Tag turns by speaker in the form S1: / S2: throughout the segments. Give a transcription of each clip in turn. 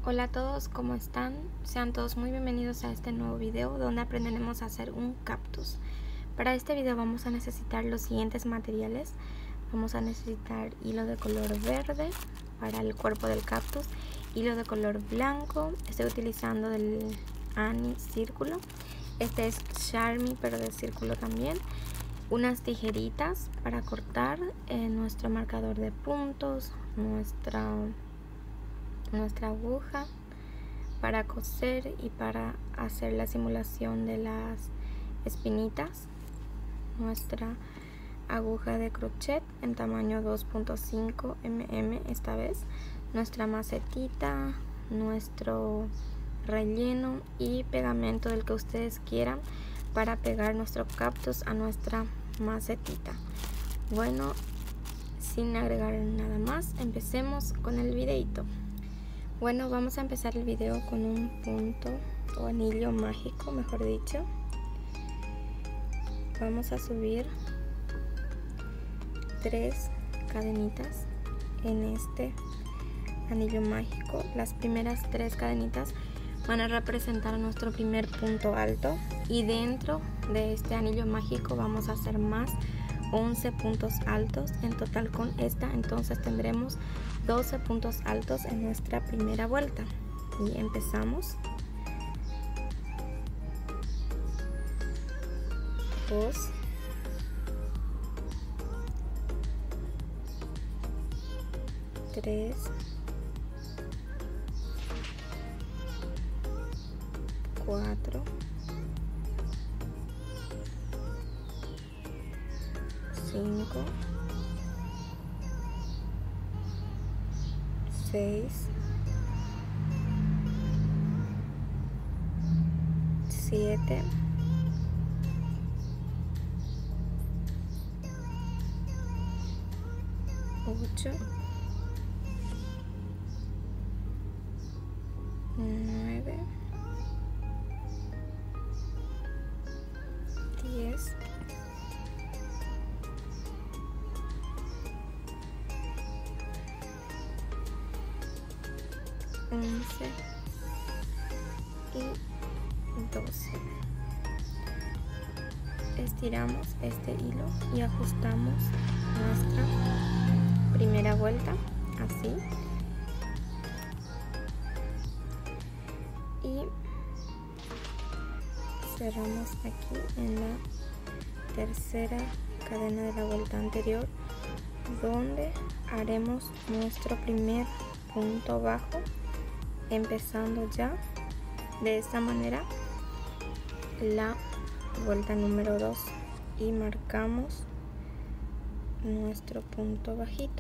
S1: Hola a todos, ¿cómo están? Sean todos muy bienvenidos a este nuevo video donde aprenderemos a hacer un cactus. Para este video vamos a necesitar los siguientes materiales. Vamos a necesitar hilo de color verde para el cuerpo del cactus, hilo de color blanco, estoy utilizando del Annie círculo, este es Charmy pero de círculo también, unas tijeritas para cortar, nuestro marcador de puntos, nuestra aguja para coser y para hacer la simulación de las espinitas, nuestra aguja de crochet en tamaño 2.5 mm esta vez, nuestra macetita, nuestro relleno y pegamento del que ustedes quieran para pegar nuestro cactus a nuestra macetita. Bueno, sin agregar nada más, empecemos con el videito. Bueno, vamos a empezar el video con un punto o anillo mágico, mejor dicho. Vamos a subir 3 cadenitas en este anillo mágico. Las primeras 3 cadenitas van a representar nuestro primer punto alto y dentro de este anillo mágico vamos a hacer más 11 puntos altos en total con esta, entonces tendremos 12 puntos altos en nuestra primera vuelta y empezamos. 2, 3, 4, 5, 6, 7, 8, 9, 10, 11 y 12. Estiramos este hilo y ajustamos nuestra primera vuelta así y cerramos aquí en la tercera cadena de la vuelta anterior, donde haremos nuestro primer punto bajo, empezando ya de esta manera la vuelta número 2 y marcamos nuestro punto bajito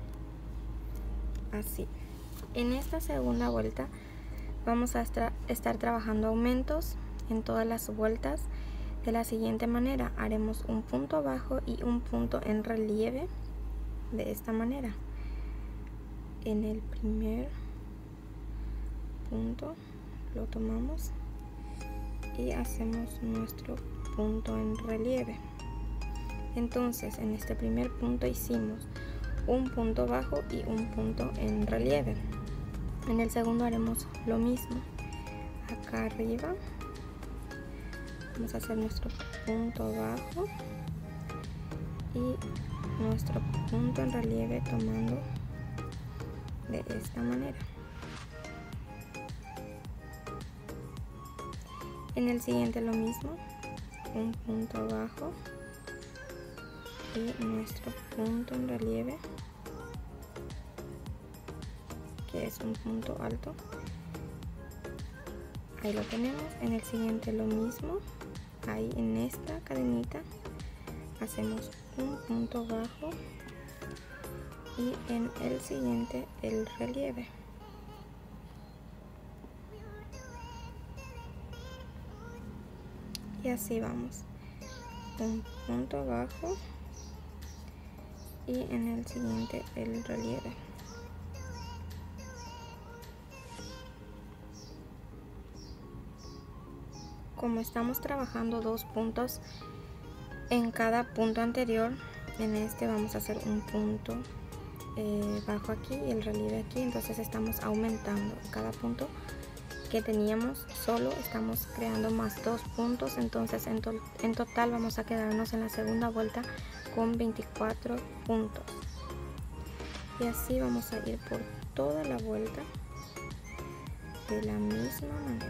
S1: así. En esta segunda vuelta vamos a estar trabajando aumentos en todas las vueltas de la siguiente manera. Haremos un punto bajo y un punto en relieve de esta manera. En el primer punto lo tomamos y hacemos nuestro punto en relieve. Entonces en este primer punto hicimos un punto bajo y un punto en relieve. En el segundo haremos lo mismo. Acá arriba vamos a hacer nuestro punto bajo y nuestro punto en relieve tomando de esta manera. En el siguiente lo mismo, un punto bajo y nuestro punto en relieve, que es un punto alto. Ahí lo tenemos. En el siguiente lo mismo, ahí en esta cadenita hacemos un punto bajo y en el siguiente el relieve. Y así vamos, un punto bajo y en el siguiente el relieve. Como estamos trabajando 2 puntos en cada punto anterior, en este vamos a hacer un punto bajo aquí y el relieve aquí, entonces estamos aumentando cada punto que teníamos solo, estamos creando más 2 puntos, entonces en total vamos a quedarnos en la segunda vuelta con 24 puntos. Y así vamos a ir por toda la vuelta de la misma manera.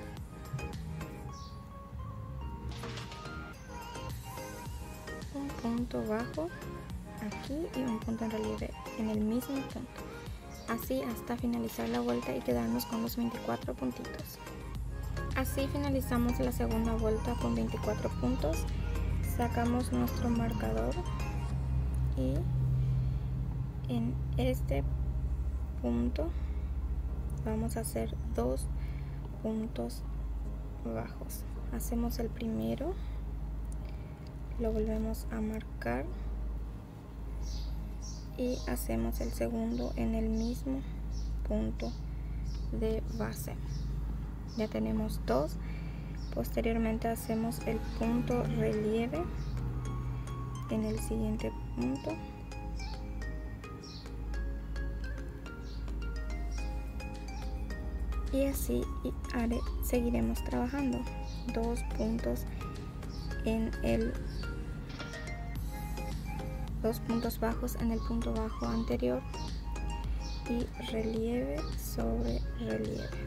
S1: Un punto bajo aquí y un punto en relieve en el mismo punto, así hasta finalizar la vuelta y quedarnos con los 24 puntitos. Así finalizamos la segunda vuelta con 24 puntos. Sacamos nuestro marcador y en este punto vamos a hacer 2 puntos bajos. Hacemos el primero, lo volvemos a marcar y hacemos el segundo en el mismo punto de base. Ya tenemos 2. Posteriormente hacemos el punto relieve en el siguiente punto. Y así seguiremos trabajando 2 puntos en el 2 puntos bajos en el punto bajo anterior y relieve sobre relieve.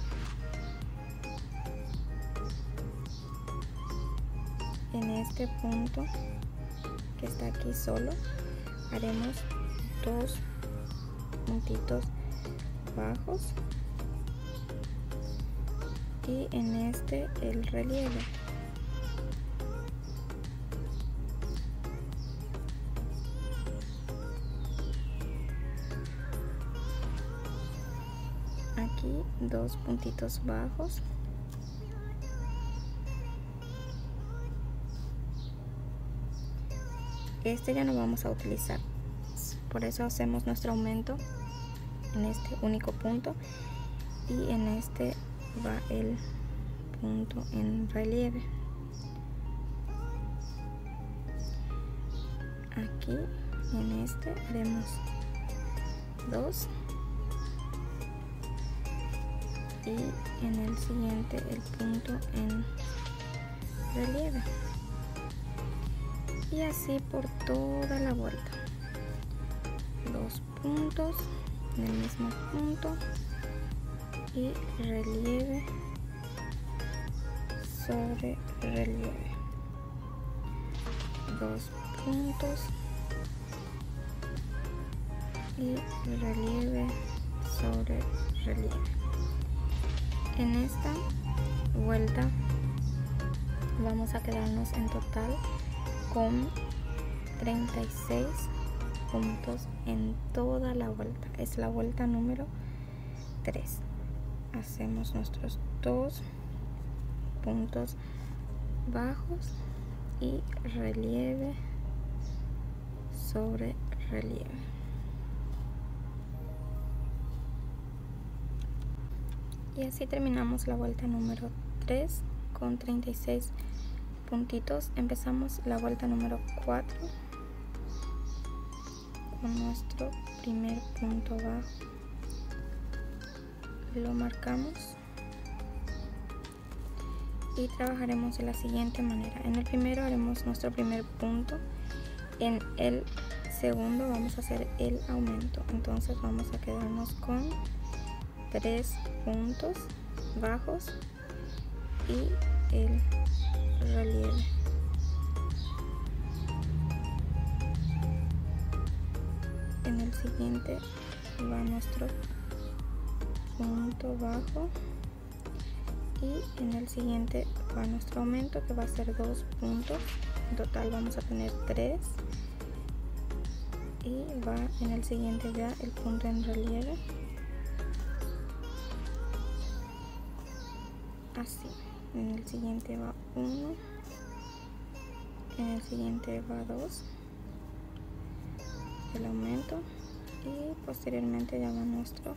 S1: En este punto que está aquí solo haremos 2 puntitos bajos y en este el relieve. Aquí 2 puntitos bajos. Este ya no vamos a utilizar, por eso hacemos nuestro aumento en este único punto y en este va el punto en relieve. Aquí en este haremos 2 y en el siguiente el punto en relieve. Y así por toda la vuelta. 2 puntos en el mismo punto y relieve sobre relieve. 2 puntos y relieve sobre relieve. En esta vuelta vamos a quedarnos en total con 36 puntos en toda la vuelta. Es la vuelta número 3. Hacemos nuestros 2 puntos bajos y relieve sobre relieve. Y así terminamos la vuelta número 3 con 36 puntitos. Empezamos la vuelta número 4 con nuestro primer punto bajo, lo marcamos y trabajaremos de la siguiente manera. En el primero haremos nuestro primer punto, en el segundo vamos a hacer el aumento, entonces vamos a quedarnos con 3 puntos bajos y el relieve. En el siguiente va nuestro punto bajo y en el siguiente va nuestro aumento, que va a ser 2 puntos. En total vamos a tener 3 y va en el siguiente ya el punto en relieve, así. En el siguiente va 1, en el siguiente va 2, el aumento, y posteriormente ya va nuestro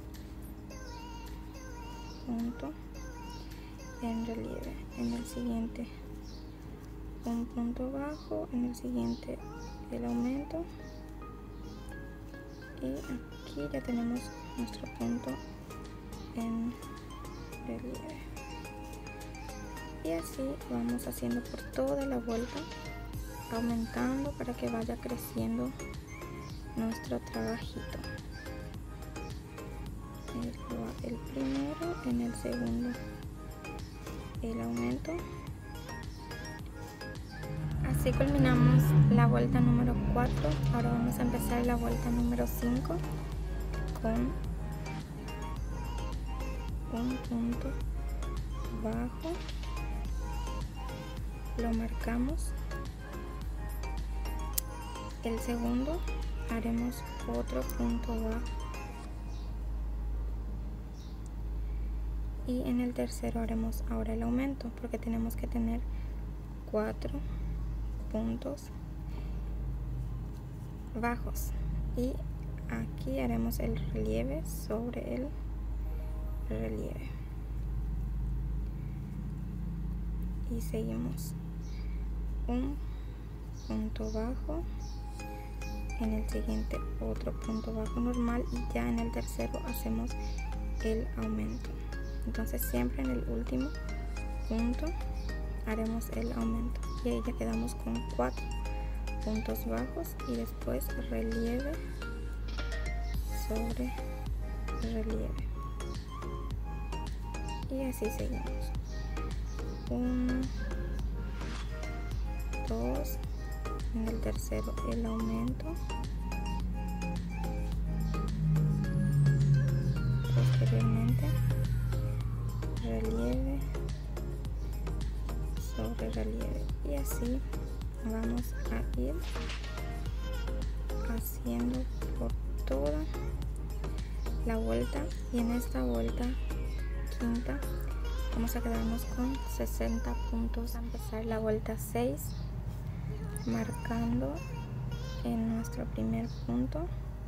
S1: punto en relieve. En el siguiente un punto bajo, en el siguiente el aumento Y aquí ya tenemos nuestro punto en relieve. Y así vamos haciendo por toda la vuelta, aumentando para que vaya creciendo nuestro trabajito. El primero, en el segundo el aumento. Así culminamos la vuelta número 4. Ahora vamos a empezar la vuelta número 5 con un punto bajo, lo marcamos. El segundo haremos otro punto bajo y en el tercero haremos ahora el aumento, porque tenemos que tener 4 puntos bajos. Y aquí haremos el relieve sobre el relieve y seguimos un punto bajo, en el siguiente otro punto bajo normal y ya en el tercero hacemos el aumento. Entonces siempre en el último punto haremos el aumento y ahí ya quedamos con 4 puntos bajos y después relieve sobre relieve y así seguimos. 1, 2, en el tercero el aumento, posteriormente relieve sobre relieve y así vamos a ir haciendo por toda la vuelta. Y en esta vuelta quinta vamos a quedarnos con 60 puntos. A empezar la vuelta 6 marcando en nuestro primer punto.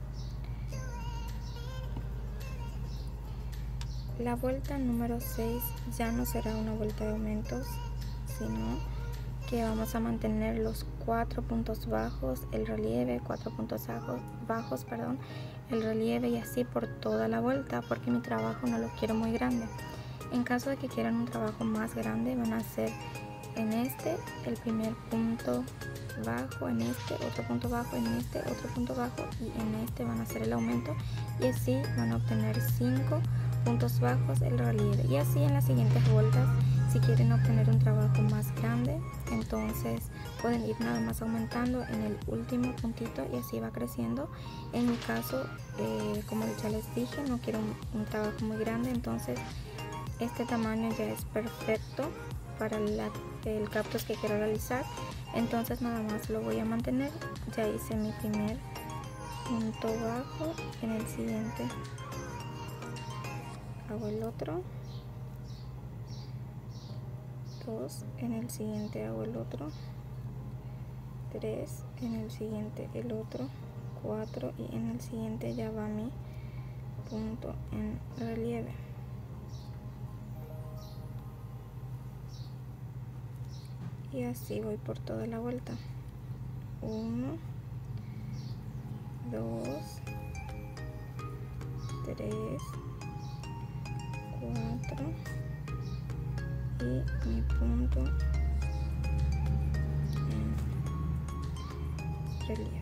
S1: La vuelta número 6 ya no será una vuelta de aumentos, sino que vamos a mantener los 4 puntos bajos, el relieve, 4 puntos bajos, el relieve y así por toda la vuelta, porque mi trabajo no lo quiero muy grande. En caso de que quieran un trabajo más grande, van a hacer en este el primer punto bajo, en este otro punto bajo, en este otro punto bajo y en este van a hacer el aumento y así van a obtener 5 puntos bajos, el relieve. Y así en las siguientes vueltas, si quieren obtener un trabajo más grande, entonces pueden ir nada más aumentando en el último puntito y así va creciendo. En mi caso, como ya les dije, no quiero un trabajo muy grande, entonces este tamaño ya es perfecto para el cactus que quiero realizar. Entonces nada más lo voy a mantener. Ya hice mi primer punto bajo, en el siguiente hago el otro, 2, en el siguiente hago el otro, 3, en el siguiente el otro, 4 y en el siguiente ya va mi punto en relieve. Y así voy por toda la vuelta. 1, 2, 3, 4 y mi punto en relieve.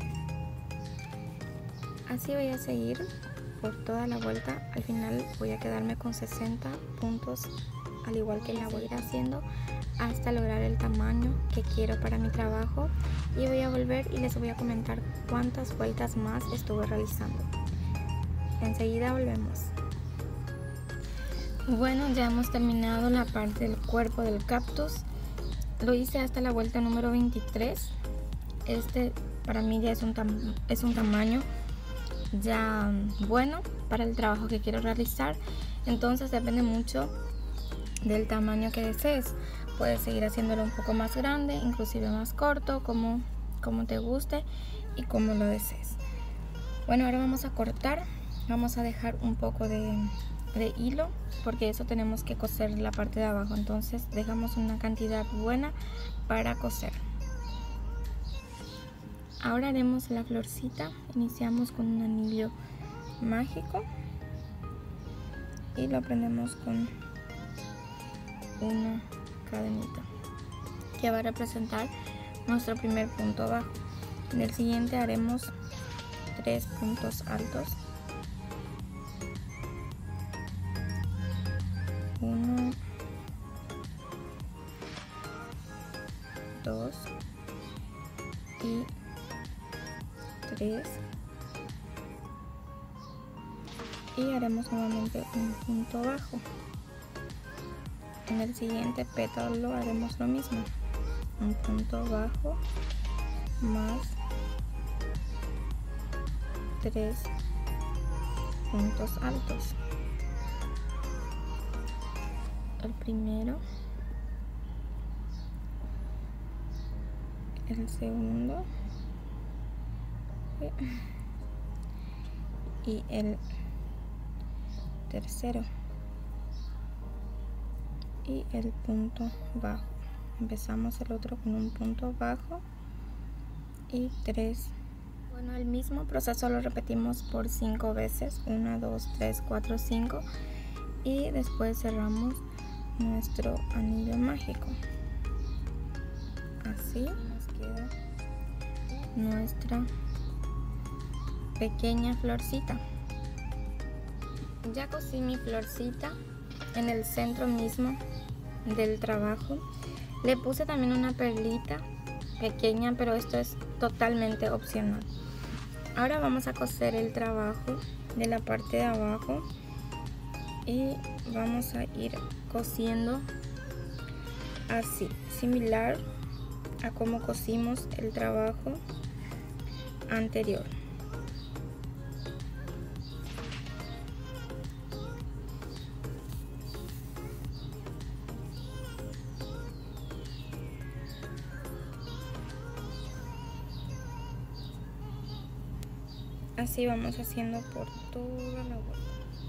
S1: Así voy a seguir por toda la vuelta. Al final voy a quedarme con 60 puntos, al igual que la voy a ir haciendo hasta lograr el tamaño que quiero para mi trabajo, y voy a volver y les voy a comentar cuántas vueltas más estuve realizando. Enseguida volvemos. Bueno, ya hemos terminado la parte del cuerpo del cactus. Lo hice hasta la vuelta número 23. Este para mí ya es un tamaño ya bueno para el trabajo que quiero realizar. Entonces depende mucho del tamaño que desees. Puedes seguir haciéndolo un poco más grande, inclusive más corto, como te guste y como lo desees. Bueno, ahora vamos a cortar. Vamos a dejar un poco de hilo, porque eso tenemos que coser la parte de abajo. Entonces dejamos una cantidad buena para coser. Ahora haremos la florcita. Iniciamos con un anillo mágico y lo prendemos con una cadenita que va a representar nuestro primer punto bajo. En el siguiente haremos 3 puntos altos, 1, 2 y 3, y haremos nuevamente un punto bajo. En el siguiente pétalo haremos lo mismo, un punto bajo más 3 puntos altos. El primero, el segundo y el tercero, y el punto bajo. Empezamos el otro con un punto bajo y 3. Bueno, el mismo proceso lo repetimos por 5 veces, 1, 2, 3, 4, 5, y después cerramos nuestro anillo mágico. Así nos queda nuestra pequeña florcita. Ya cosí mi florcita en el centro mismo del trabajo. Le puse también una perlita pequeña, pero esto es totalmente opcional. Ahora vamos a coser el trabajo de la parte de abajo y vamos a ir cosiendo así, similar a como cosimos el trabajo anterior. Así vamos haciendo por toda la vuelta.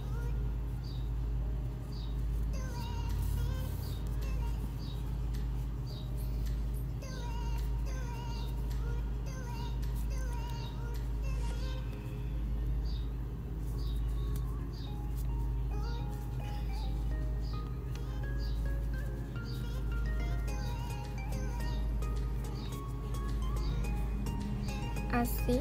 S1: Así.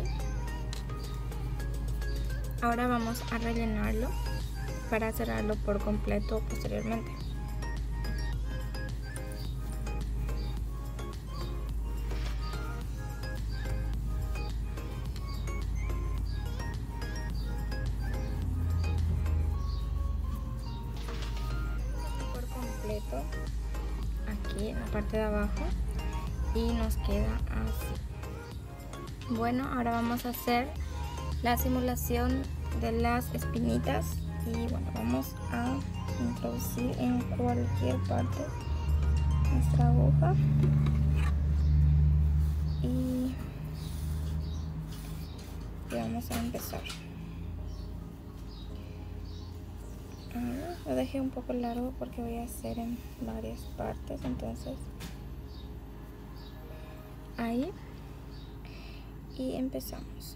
S1: Ahora vamos a rellenarlo para cerrarlo por completo posteriormente. Por completo aquí en la parte de abajo y nos queda así. Bueno, ahora vamos a hacer la simulación de las espinitas y bueno, vamos a introducir en cualquier parte nuestra aguja y vamos a empezar. Lo dejé un poco largo porque voy a hacer en varias partes, entonces ahí, y empezamos.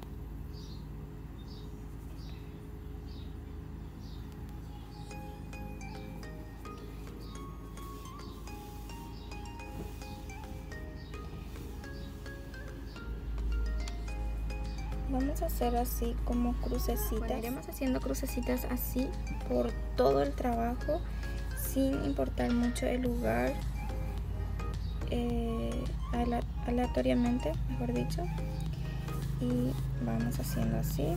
S1: Vamos a hacer así como crucecitas. Bueno, iremos haciendo crucecitas así por todo el trabajo, sin importar mucho el lugar, aleatoriamente, mejor dicho. Y vamos haciendo así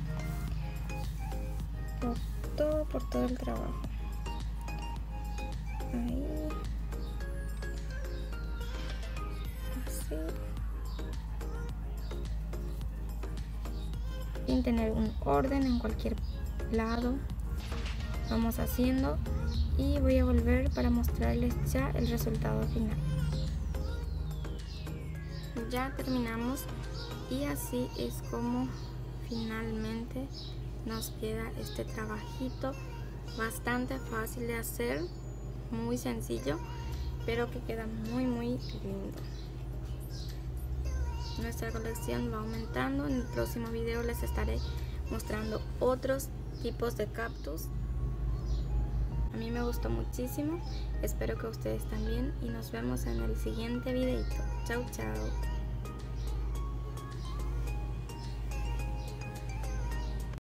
S1: por todo el trabajo. Ahí. Así. Sin tener un orden en cualquier lado, vamos haciendo y voy a volver para mostrarles ya el resultado final. Ya terminamos y así es como finalmente nos queda este trabajito, bastante fácil de hacer, muy sencillo, pero que queda muy lindo. nuestra colección va aumentando. En el próximo video les estaré mostrando otros tipos de cactus. A mí me gustó muchísimo, espero que ustedes también y nos vemos en el siguiente videito. Chau chau.